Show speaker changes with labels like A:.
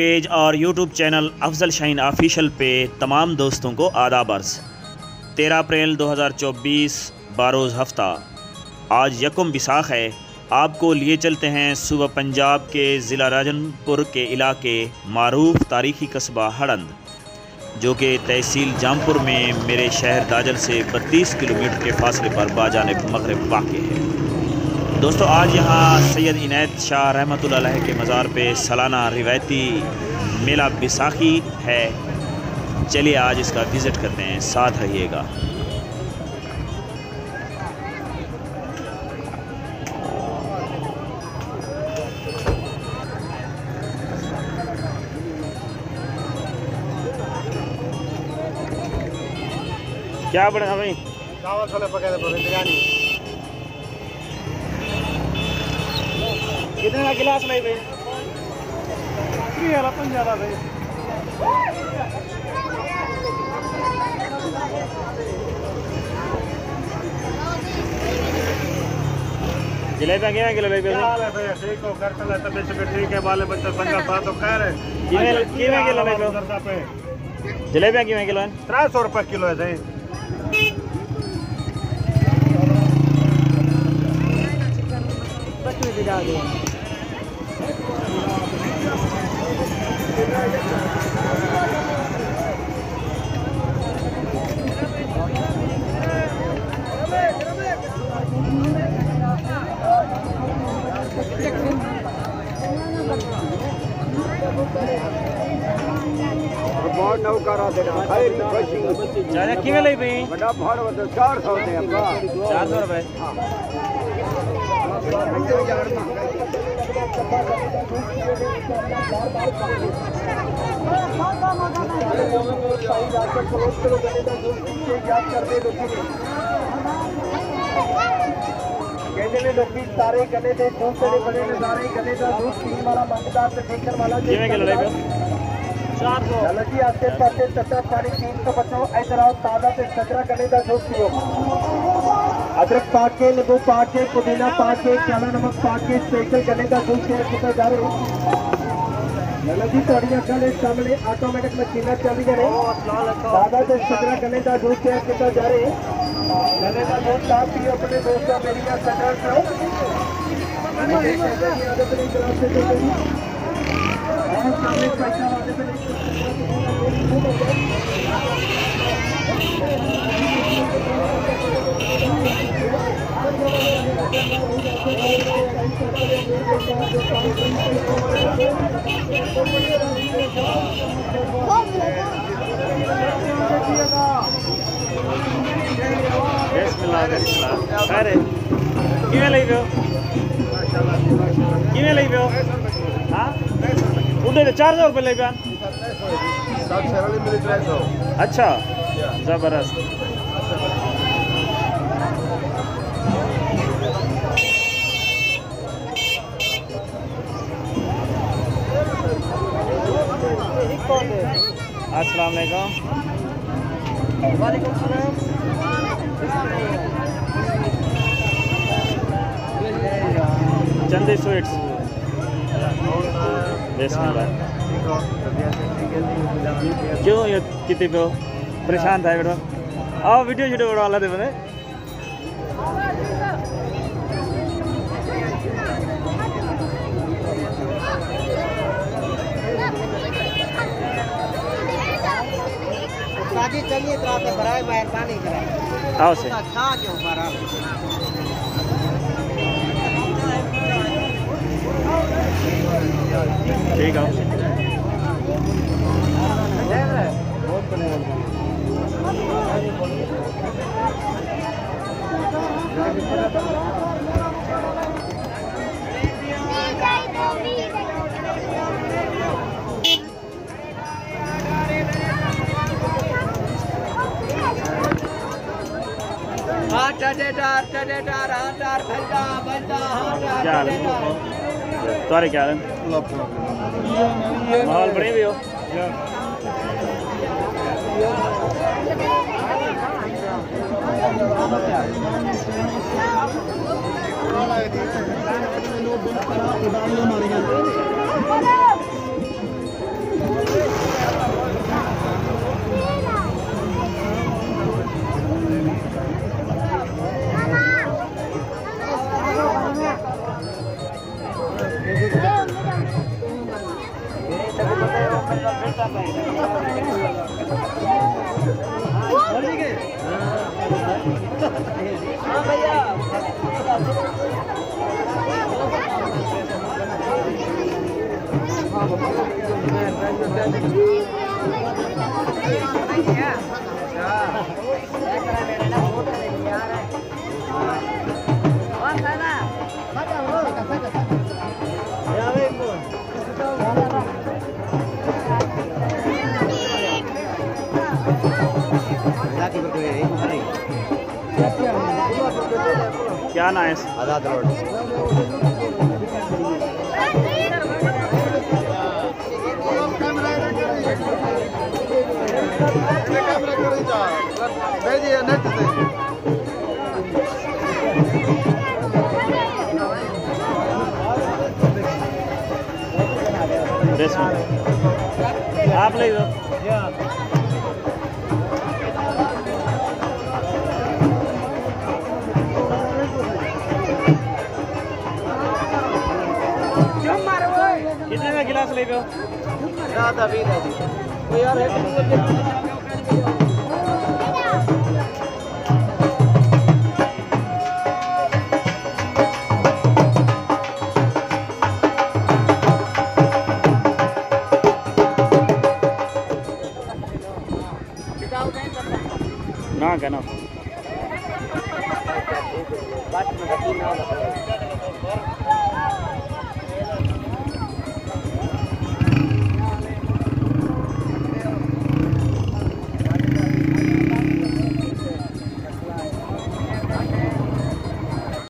A: Page और YouTube channel Afzal Shaheen official पे तमाम दोस्तों को आदाब अर्ज़। 13 अप्रैल 2024 बारोज़ हफ्ता, आज यकम बिसाख है। आपको लिए चलते हैं सूबा पंजाब के ज़िला राजनपुर के इलाके मारूफ तारीख़ी कस्बा हड़ंद, जो कि तहसील जामपुर में मेरे शहर दाजल से 32 किलोमीटर के फासले पर बाजानिब मगरिब वाक़ है। दोस्तों, आज यहाँ सैयद इनायत शाह रहमतुल्लाह अलैह के मज़ार पे सालाना रिवायती मेला बैसाखी है। चलिए आज इसका विज़िट करते हैं, साथ रहिएगा। क्या बनेगा भाई?
B: चावल छोले पकाए बिरयानी।
A: कितने का गिलास लाई भाई?
B: 50 भाई।
A: जलेबियाँ क्या किलो भाई?
B: क्या हाल है भैया? ठीक हो? घर चला तबीयत से ठीक है? बाले बच्चे संगा साथ हो? खैर है?
A: किवें किलो भाई? जलेबियाँ किवें किलो है?
B: 300 रुपये किलो है सही। बहुत नौकरा देना भाई।
A: चाचा किवें लाई भाई?
B: बड़ा भाड़ बता 400 दे अपना।
A: 400 रुपये।
B: कहते लोग सारे गले दे दूध से बड़े नजारे गले का दूध पीने वाला मंगदार से देखने वाला
A: किवें किलो लाई भाई? 400।
B: चलो जी, आते पाते चटरा पानी 300 बच्चों इधर आओ। ताजा से चटरा गले का दूध पियो। अदरक पाके, नींबू पाके, पुदीना पाके, काला नमक पाके स्पेशल गले का दूध शेयर किया जा रहा है। चलो जी, थोड़ी अक्ल के सामने ऑटोमेटिक मशीन चल रही है। ताजा से चटरा गले का दूध शेयर किया जा रहा है। गले का दूध साफ पियो अपने दोस्तों मेरी चटरा खाओ।
A: अरे किवें लाई पियो? किवें लाई पियो? हाँ उधर 400 रुपये लाई पिया। अच्छा, जबरदस्त। अस्सलाम वालेकुम। चंदी स्वीट्स। क्यों ये कितने पे हो? परेशान था बेटा? आओ वीडियो वीडियो बना ला दे बने।
B: चलिए बराए मेहरबानी करें।
A: आओ से
B: अच्छा क्यों बरा
A: ठीक है। तुम्हारे क्या है? माहौल बड़े भी हो? क्या ना है?
C: आजाद रोड।
A: आप ले लो। कितने का गिलास ले गए? यार ना कहना